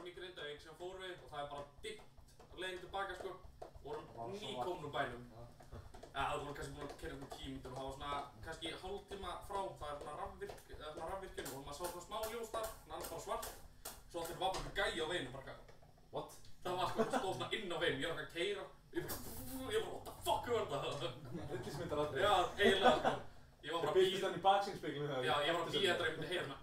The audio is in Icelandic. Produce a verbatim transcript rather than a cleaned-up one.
í Grindavík sem fórum við og það er bara dimmt leiðin tilbaka sko. Vorum nýkomin úr bænum. Ja, það voru kannski búin að keyra um tíu mínútur og það var svona kannski hálftíma frá, það er svona rafvirk, eða svona rafvirkjunum og maður sá svona smá ljós þar, þannig að það var svart. Svo allir var bara einhver gæi á veginum, bara what? Það var sko, það stóð svona inn á veginum, ég var eitthvað að keyra og ég bara, ég bara, what the fuck var þetta? Rillismyndaratriði. Já, eiginlega sko. Ég var bara að bíða. Birtist hann í baksýnisspeglinum þegar Já, ég var að bíða þetta að ég myndi heyra svona